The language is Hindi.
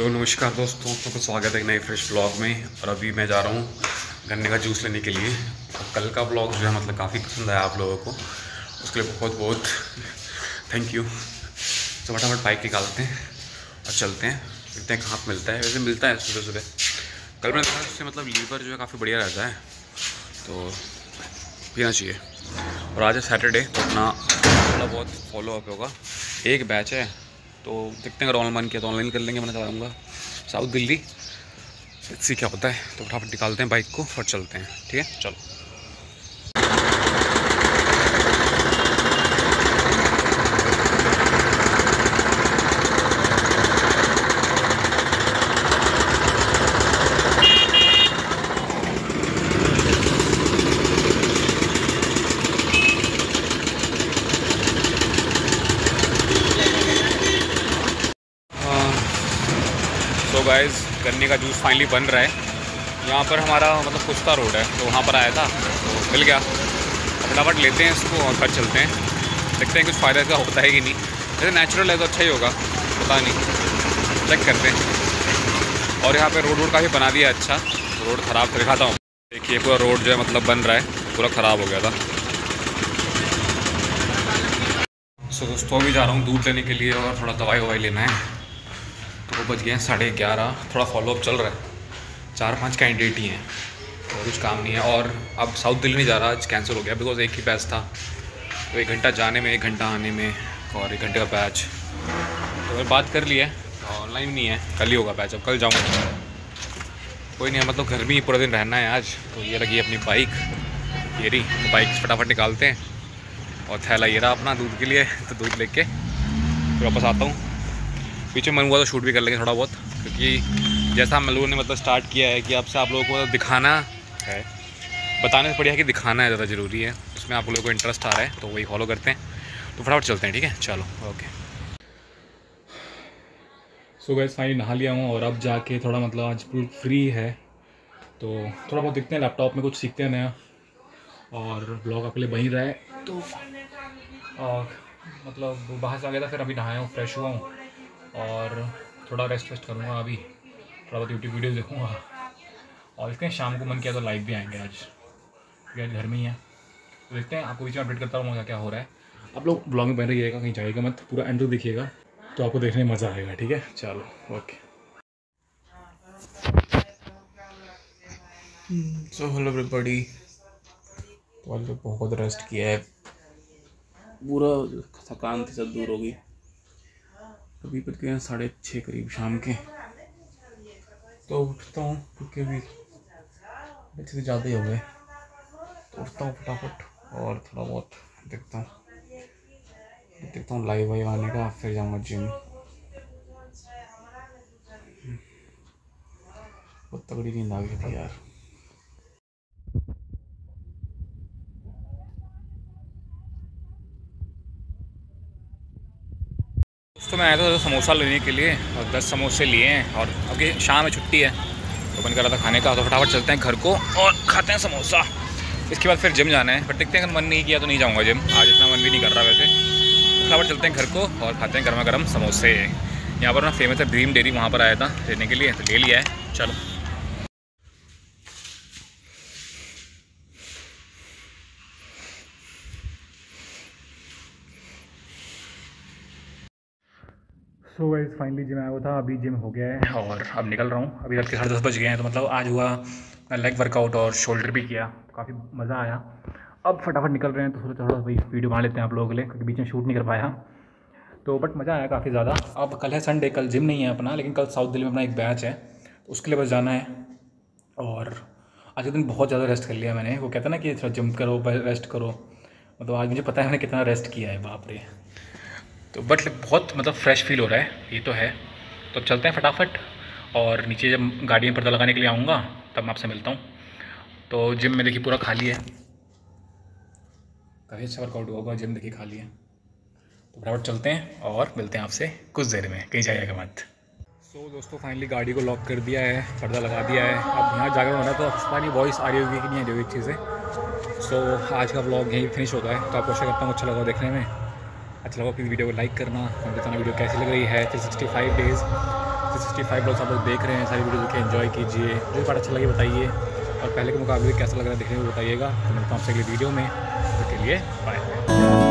तो नमस्कार दोस्तों, सबको स्वागत है एक नए फ्रेश ब्लॉग में। और अभी मैं जा रहा हूँ गन्ने का जूस लेने के लिए। और कल का ब्लॉग जो है मतलब काफ़ी पसंद आया आप लोगों को, उसके लिए बहुत बहुत थैंक यू। तो फटाफट बाइक निकालते हैं और चलते हैं, देखते हैं कहाँ मिलता है। वैसे मिलता है सुबह सुबह। कल मैंने देखा उससे मतलब लीवर जो है काफ़ी बढ़िया रहता है, तो पीना चाहिए। और आज है सैटरडे, तो अपना थोड़ा बहुत फॉलो अप होगा। एक बैच है तो देखते हैं, अगर ऑनलाइन मन किया तो ऑनलाइन कर लेंगे। मैं चलाऊँगा साउथ दिल्ली, इससे क्या होता है। तो फटाफट निकालते हैं बाइक को और चलते हैं। ठीक है, चलो। तो गाइस, गन्ने का जूस फाइनली बन रहा है। यहाँ पर हमारा मतलब कुश्ता रोड है, तो वहाँ पर आया था तो मिल गया। फटाफट लेते हैं इसको और घर चलते हैं, देखते हैं कुछ फ़ायदा इसका होता है कि नहीं। जैसे नेचुरल है तो अच्छा ही होगा, पता नहीं, चेक करते हैं। और यहाँ पे रोड काफ़ी बना दिया है। अच्छा, रोड ख़राब था, दिखाता हूँ। देखिए पूरा रोड जो है मतलब बन रहा है, पूरा ख़राब हो गया था। सो दोस्तों, अभी जा रहा हूँ दूध लेने के लिए और थोड़ा दवाई ववाई लेना है। तो बज गए हैं 11:30। थोड़ा फॉलोअप चल रहा है, 4-5 कैंडिडेट ही हैं, तो कुछ काम नहीं है। और अब साउथ दिल्ली नहीं जा रहा, आज कैंसिल हो गया, बिकॉज एक ही बैच था। तो 1 घंटा जाने में, 1 घंटा आने में, और 1 घंटे का बैच। तो मैंने बात कर ली है, ऑनलाइन नहीं है, कल ही होगा बैच। अब कल जाऊँगा, कोई नहीं है, मतलब घर में ही पूरा दिन रहना है आज। तो ये लगी अपनी बाइक, ये रही। तो बाइक फटाफट निकालते हैं और थैला ये रहा अपना दूध के लिए। तो दूध लेके फिर वापस आता हूँ। पीछे मन हुआ तो शूट भी कर लेंगे थोड़ा बहुत, क्योंकि जैसा हम लोगों ने मतलब स्टार्ट किया है कि अब से आप लोगों को दिखाना है, बताने से बढ़िया है कि दिखाना है, ज़्यादा ज़रूरी है। उसमें आप लोगों को इंटरेस्ट आ रहा है तो वही फॉलो करते हैं। तो फटाफट चलते हैं, ठीक है, चलो ओके। सो गाइस, फाइनली नहा लिया हूँ और अब जाके थोड़ा मतलब आज पूरी फ्री है, तो थोड़ा बहुत देखते हैं, लैपटॉप में कुछ सीखते हैं नया। और ब्लॉग आपके लिए बन रहा है। तो और मतलब बाहर से आ गया था, फिर अभी नहाया हूँ, फ्रेश हुआ हूँ और थोड़ा रेस्ट करूँगा। अभी थोड़ा बहुत यूट्यूब वीडियो देखूँगा और देखते हैं, शाम को मन किया तो लाइव भी आएंगे आज, क्योंकि आज घर में ही है। तो देखते हैं, आपको बीच में अपडेट करता रहूँगा क्या हो रहा है। आप लोग ब्लॉग में बने रहिएगा, कहीं जाइएगा मत, पूरा एंड तक देखिएगा, तो आपको देखने में मज़ा आएगा। ठीक है, चलो ओके। So hello everybody. तो आज लोग बहुत रेस्ट किया है, पूरा थकान थी सब दूर हो गई। अभी बज गए हैं 6:30 करीब शाम के। तो उठता हूँ क्योंकि अभी अच्छे से ज़्यादा ही हो गए, तो उठता हूँ फटाफट और थोड़ा बहुत देखता हूँ लाइव वाइव आने का, फिर जाऊँगा जिम। बहुत तगड़ी नींद आ गई थी यार। तो मैं आया था समोसा लेने के लिए और 10 समोसे लिए हैं। और अभी शाम में छुट्टी है तो मन कर रहा था खाने का, तो फटाफट चलते हैं घर को और खाते हैं समोसा। इसके बाद फिर जिम जाना है, बट देखते हैं, अगर मन नहीं किया तो नहीं जाऊंगा जिम। आज इतना मन भी नहीं कर रहा वैसे। फटाफट चलते हैं घर को और खाते हैं गर्मा गर्म समोसे। यहाँ पर ना फेमस है ड्रीम डेयरी, वहाँ पर आया था लेने के लिए, तो ले लिया है। चलो सो गाइस, फाइनली जिम आया हुआ था, अभी जिम हो गया है और अब निकल रहा हूँ। अभी रात के 10:30 बज गए हैं, तो मतलब आज हुआ लेग वर्कआउट और शोल्डर भी किया, तो काफ़ी मज़ा आया। अब फटाफट निकल रहे हैं, तो सोचा थोड़ा भाई वीडियो बना लेते हैं आप लोगों के लिए, क्योंकि बीच में शूट नहीं कर पाया। तो बट मज़ा आया काफ़ी ज़्यादा। अब कल है संडे, कल जिम नहीं है अपना, लेकिन कल साउथ दिल्ली में अपना एक बैच है, तो उसके लिए बस जाना है। और आज के दिन बहुत ज़्यादा रेस्ट कर लिया मैंने। वो कहता ना कि थोड़ा जिम करो, रेस्ट करो, मतलब आज मुझे पता है मैंने कितना रेस्ट किया है, बाप रे। तो बट बहुत मतलब फ्रेश फील हो रहा है, ये तो है। तो चलते हैं फटाफट, और नीचे जब गाड़ी में पर्दा लगाने के लिए आऊँगा तब मैं आपसे मिलता हूँ। तो जिम में देखिए पूरा खाली है, काफ़ी अच्छा वर्कआउट होगा, जिम देखिए खाली है। तो फटाफट चलते हैं और मिलते हैं आपसे कुछ देर में, कहीं जाइएगा मत। सो दोस्तों, फाइनली गाड़ी को लॉक कर दिया है, पर्दा लगा दिया है। अब यहाँ जाकर होना, तो पता नहीं वॉइस आ रही होगी कि नहीं आ रही होगी चीज़ें। सो आज का व्लॉग यहीं फिनिश होता है। तो आपको आशा करता हूँ अच्छा लगा देखने में। अच्छा लगा प्लीज़ वीडियो को लाइक करना और बताना वीडियो कैसी लग रही है। 365 डेज़ 365 ब्लॉग्स आप लोग देख रहे हैं, सारी वीडियो देखिए, एंजॉय कीजिए। जो पार्ट अच्छा लगे बताइए, और पहले के मुकाबले कैसा लग रहा है देखने में बताइएगा। तो मिलता हूँ आपसे अगली वीडियो में, तो के लिए बाय।